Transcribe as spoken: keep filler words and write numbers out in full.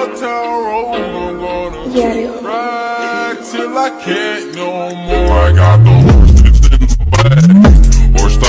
town road, I'm gonna ride till I can't no more. I got the horses in the back.